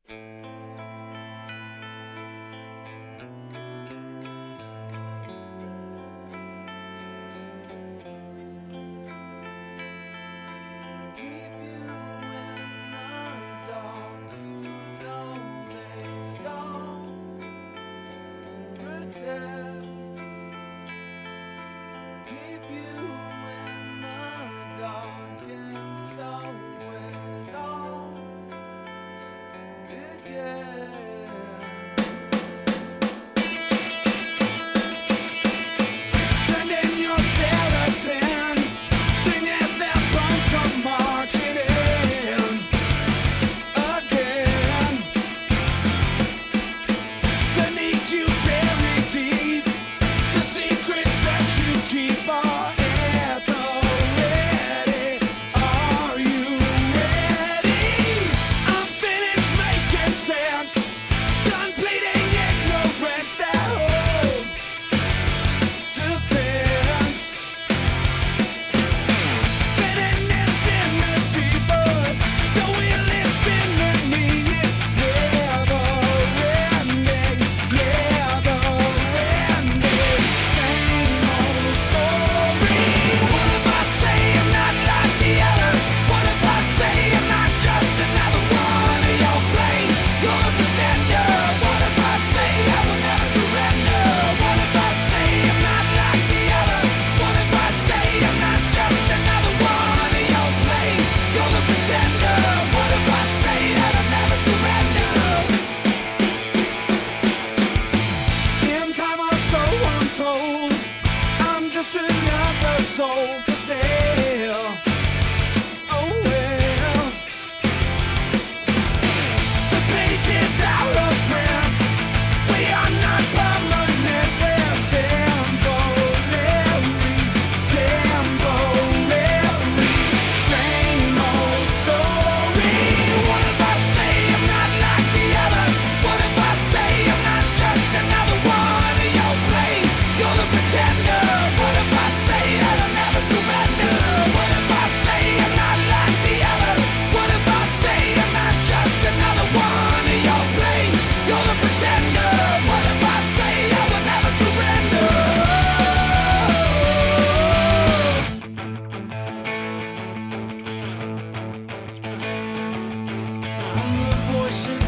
Keep you in the dark, you know they all pretend. Keep you in the dark, and so it all began. Sending your skeletons, sing as their bones come marching in again. They need you buried deep, the secrets that you keep are at the ready. Are you ready? I'm finished making sense, done bleeding ignorance that hold defense. Spinning infinity, but the wheel is spinning me. It's never ending, never ending. Same old story. What if I say I'm not like the others? What if I say I'm not just another one of your plays? You're the pretender. What if I say I will never surrender? What if I say I'm not like the others? What if I say I'm not just another one of your plays? You're the pretender. What if I say that I'll never surrender? In time or so untold, I'm just another soul for sale. Oh well, the page is out of press. We are not permanent. Temporary, temporary. Same old story. What if I say I'm not like the others? What if I say I'm not just another one of your plays? You're the pretender. What if I say that I'll never surrender? What if I say I'm not like the others? What if I say I'm not just another one of your plays? You're the pretender. What if I say I will never surrender? I'm the voice